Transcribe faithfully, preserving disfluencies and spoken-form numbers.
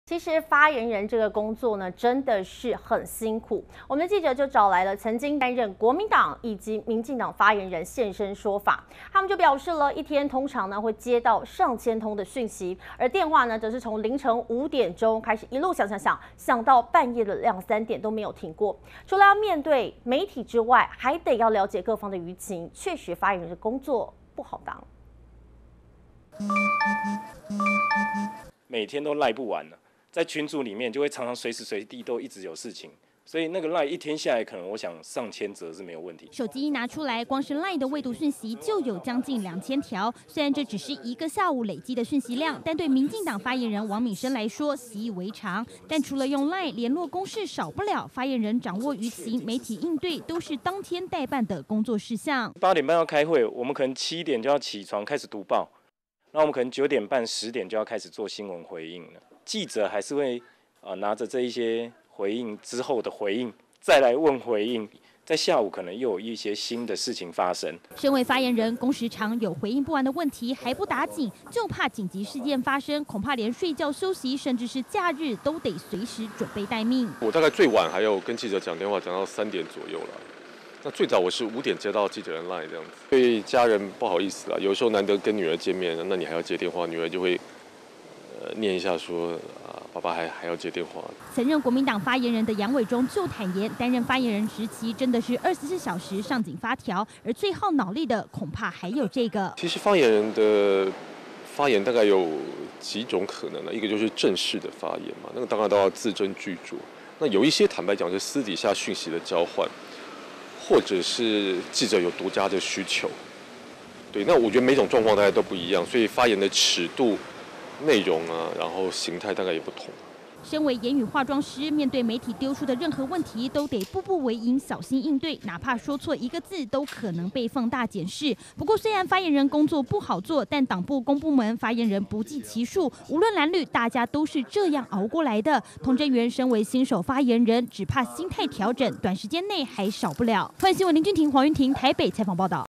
其实发言人这个工作呢，真的是很辛苦。我们的记者就找来了曾经担任国民党以及民进党发言人现身说法，他们就表示了，一天通常呢会接到上千通的讯息，而电话呢则是从凌晨五点钟开始一路响响响，响到半夜的两三点都没有停过。除了要面对媒体之外，还得要了解各方的舆情，确实发言人的工作不好当。 每天都赖不完了。在群组里面就会常常随时随地都一直有事情，所以那个 LINE 一天下来，可能我想上千则是没有问题。 手机一拿出来，光是 LINE 的未读讯息就有将近两千条。虽然这只是一个下午累积的讯息量，但对民进党发言人王敏生来说习以为常。但除了用 LINE 联络公事少不了，发言人掌握舆情、媒体应对都是当天代办的工作事项。 八点半要开会，我们可能七点就要起床开始读报，那我们可能九点半、十点就要开始做新闻回应了。记者还是会。啊，拿着这一些回应之后的回应，再来问回应，在下午可能又有一些新的事情发生。 身为发言人，工时长有回应不完的问题，还不打紧，就怕紧急事件发生，恐怕连睡觉、休息，甚至是假日都得随时准备待命。 我大概最晚还有跟记者讲电话，讲到三点左右了。那最早我是五点接到记者的 LINE 这样子，对家人不好意思啦，有时候难得跟女儿见面，那你还要接电话，女儿就会呃念一下说。爸爸还还要接电话。 曾任国民党发言人的杨伟忠就坦言，担任发言人时期真的是二十四小时上紧发条，而最耗脑力的恐怕还有这个。 其实发言人的发言大概有几种可能呢？一个就是正式的发言嘛，那个当然都要字斟句酌。那有一些坦白讲是私底下讯息的交换，或者是记者有独家的需求。对，那我觉得每种状况大家都不一样，所以发言的尺度。内容啊，然后形态大概也不同。 身为言语化妆师，面对媒体丢出的任何问题，都得步步为营，小心应对，哪怕说错一个字，都可能被放大检视。不过，虽然发言人工作不好做，但党部公部门发言人不计其数，无论蓝绿，大家都是这样熬过来的。童真源身为新手发言人，只怕心态调整，短时间内还少不了。欢迎新闻林君婷、黄云婷台北采访报道。